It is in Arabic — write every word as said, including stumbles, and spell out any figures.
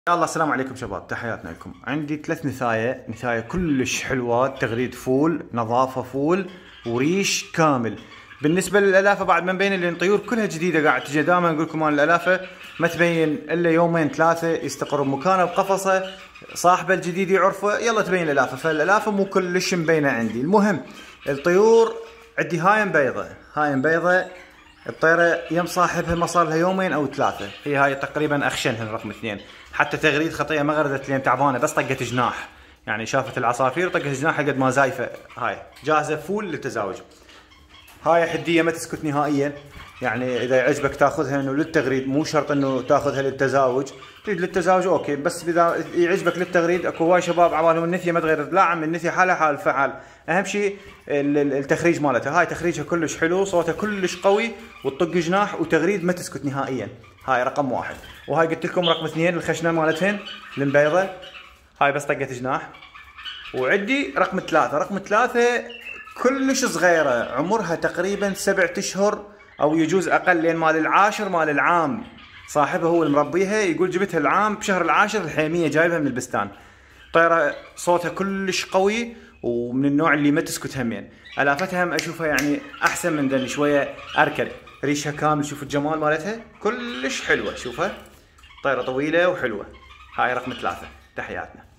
يلا السلام عليكم شباب، تحياتنا لكم. عندي ثلاث نثاية، نثاية كلش حلوات، تغريد فول، نظافة فول، وريش كامل. بالنسبة للالافة بعد ما مبين لان طيور كلها جديدة قاعد تجي. دائما اقول لكم انا الالافة ما تبين الا يومين ثلاثة يستقر بمكانه بقفصه، صاحبه الجديد يعرفه يلا تبين الالافة. فالالافة مو كلش مبينة عندي. المهم الطيور عندي هاي مبيضة، هاي مبيضة الطيرة يم صاحبها ما صار لها يومين او ثلاثة، هي هاي تقريبا اخشنها رقم اثنين. حتى تغريد خطية ما غردت لين تعبانة، بس طقت جناح، يعني شافت العصافير وطقت جناح قد ما زايفة. هاي جاهزة فول للتزاوج. هاي حدية ما تسكت نهائيا، يعني اذا يعجبك تاخذها انه للتغريد، مو شرط انه تاخذها للتزاوج. تريد للتزاوج اوكي، بس اذا يعجبك للتغريد اكو هواي شباب عبالهم النثيه ما تغرد. لا عم، النثيه حالها حال فعال، اهم شيء التخريج مالتها. هاي تخريجها كلش حلو، صوتها كلش قوي، وتطق جناح وتغريد ما تسكت نهائيا. هاي رقم واحد. وهاي قلت لكم رقم اثنين الخشنه مالتهن المبيضه، هاي بس طقت جناح. وعندي رقم ثلاثه، رقم ثلاثه كلش صغيره، عمرها تقريبا سبعة اشهر او يجوز اقل، لين مال العاشر مال العام صاحبها هو اللي مربيها، يقول جبتها العام بشهر العاشر الحيميه جايبها من البستان. طيره صوتها كلش قوي ومن النوع اللي ما تسكت همين. الافتها هم اشوفها يعني احسن من ذني شويه اركد. ريشها كامل، شوف الجمال مالتها كلش حلوه، شوفها طيره طويله وحلوه. هاي رقم ثلاثه. تحياتنا.